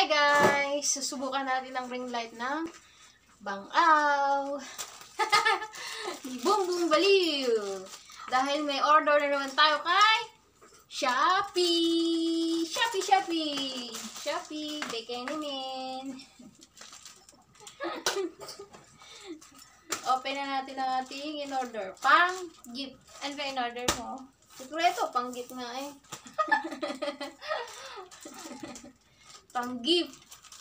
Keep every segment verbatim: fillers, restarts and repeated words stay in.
Hi guys! Susubukan natin ang ring light ng Bangaw. Boom boom baliw! Dahil may order na naman tayo kay Shopee! Shopee, Shopee! Shopee, bigay namin. Open na natin ang ating in-order. Pang gift. Ano ba in-order mo? Siguro ito, pang gift nga eh. Pang gift.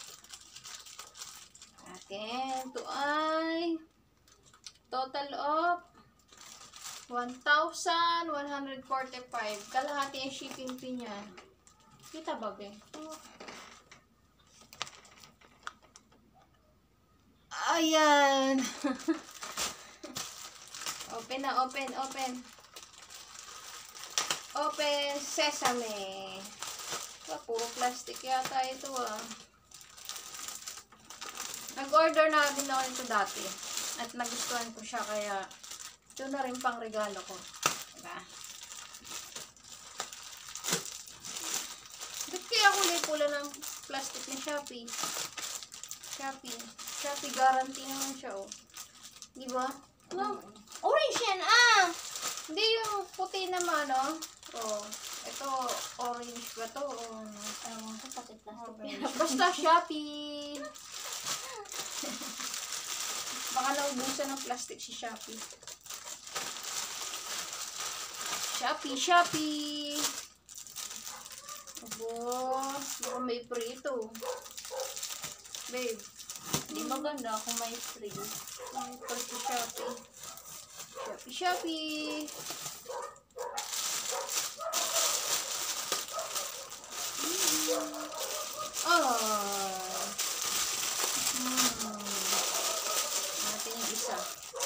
Akin. Ito ay total of one thousand one hundred forty-five. Kalahati ang shipping fee niya. Kita ba, be? Oh. Ayan. Open na, open, open. Open sesame. Ah, puro plastic yata ito ah. Nag-order na din ako ito dati. At nagustuhan ko siya kaya ito na rin pang regalo ko. Diba? Ba't kaya kulay pula ng plastic ni Shopee? Shopee. Shopee guarantee naman siya oh. Diba? No. Orange yan ah! Hindi yung puti naman oh. Oh. Ito, orange ba to? O, ewan ko, pati plastic. Basta Shopee! Baka naubusan ng plastic si Shopee. Shopee, Shopee! Abo, baka may free ito. Babe, hindi maganda kung may free. May free si Shopee. Shopee, Shopee! Oh. Hmm. Natin yung isa.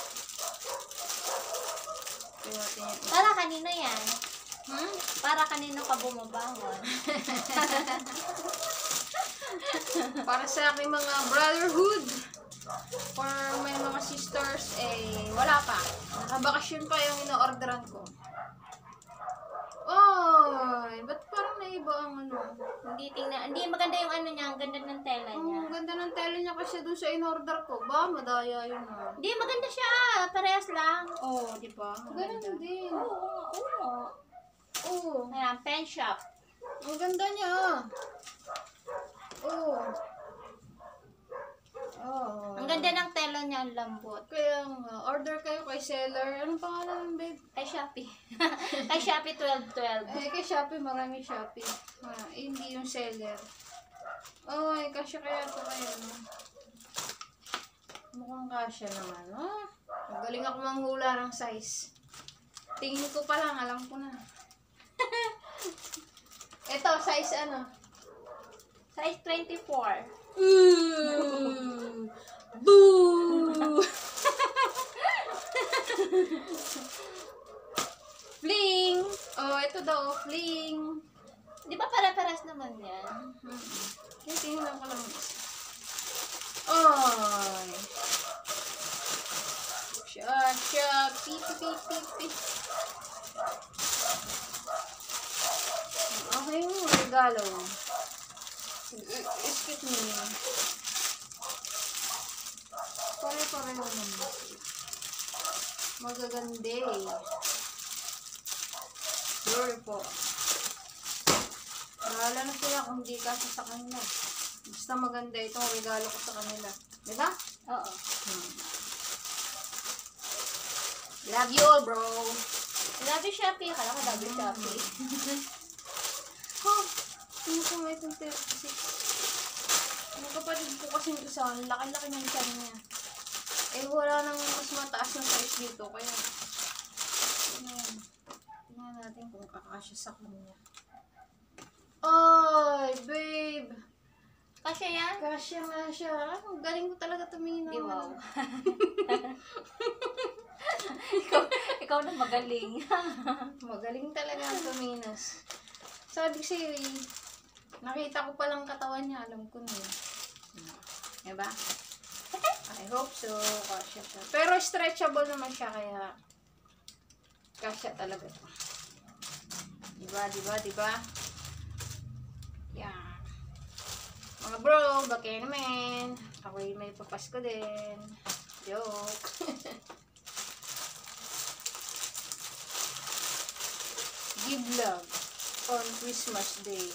Natin yung isa. Para kanino yan? Hmm? Para kanino ka bumabangon? Para sa aking mga brotherhood. For may mga sisters, eh, wala pa. Nakabakasyon pa yung ino-orderan ko. Oy, ba't parang naiba ang ano? Hindi tingnan, hindi maganda yung ano niya, ang ganda ng tela niya. Ang ganda ng tela niya kasi doon sa in-order ko. Ba, madaya yun ah. Hindi, maganda siya. Parehas lang. Oo, oh, di ba? Ganun din. Oo, oo. Oo. Ayan, pen shop. Ang ganda niya. Oo. Oh. Ang ganda ng tela niya, ang lambot. Kaya nga, order kayo kay seller. Anong pangalan, babe? Kay Shopee. Kay Shopee twelve twelve. Eh, kay Shopee, marami Shopee. Ah, eh, hindi yung seller. Oh, eh, kasya kaya ito kayo, no? Mukhang kasya naman, no? Magaling ako manghula ng size. Tingin ko pa lang, alam ko na. Ito, size ano? Size twenty-four. Ooh! Boo! Fling! Oh, ito daw, fling. Di ba pare-pares naman yan? Mm-hmm. Kaya tingnan ko lang. Oy! Siya, siya, pipi, pipi, pipi. Okay mo, regalo. Excuse me. Pare-pareho naman. Magaganda eh. Sure po. Bahala na sila kung hindi kasi sa kanila. Basta maganda itong regalo ko sa kanila. Diba? Oo. Hmm. Love you all, bro. Love you, Shopee. Kala ko love you, Shopee. Oh, ano ko may itong thirty-six? Ang kapatid ko kasi yung isa, ang laki-laki ng tiyan niya. Eh, wala nang mas mataas na size dito, kaya ayan. Tingnan natin kung kakasya sa kanya. Ay, babe! Kasya yan? Kasya nga siya. Ang galing ko talaga tumingin. Di wow. ikaw, ikaw na magaling. Magaling talaga ang tuminas. Sabi ko sa'yo eh, nakita ko palang katawan niya, alam ko na yun. Diba? I hope so. Kasya siya. Pero stretchable naman siya, kaya kasya talaga ito. Diba, diba, diba? Yan. Mga bro, baka naman. Ako yung may papasko din. Joke. Give love on Christmas Day.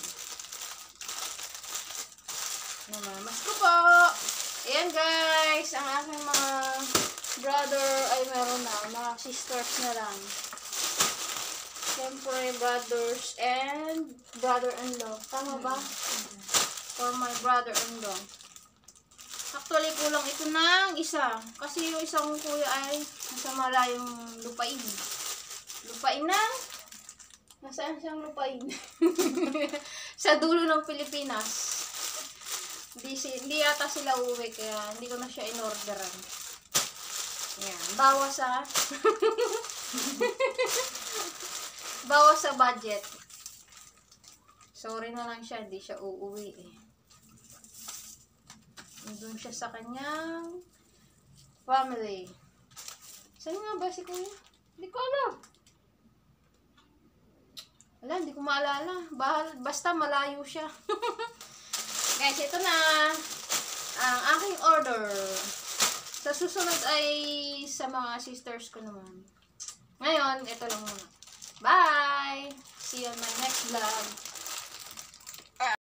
Namamasko po. Ayan guys, ang aking mga brother ay meron na. Mga sisters na lang. Siyempre, brothers and brother-in-law. Tama ba? For my brother-in-law. Actually, kulang ito ng isa. Kasi yung isang kuya ay nasa malayong lupain. Lupain na? Nasaan siyang lupain? Sa dulo ng Pilipinas. Hindi, si, hindi yata sila uwi, kaya hindi ko na siya in-orderan. Yan. Bawas sa... bawas sa budget. Sorry na lang siya, hindi siya uuwi eh. Nandun siya sa kanyang family. Saan nga ba si kuya? Hindi ko alam. Wala, hindi ko maalala. Bahal, basta malayo siya. Guys, ito na ang aking order. Sa susunod ay sa mga sisters ko naman. Ngayon, ito lang muna. Bye! See you on my next vlog.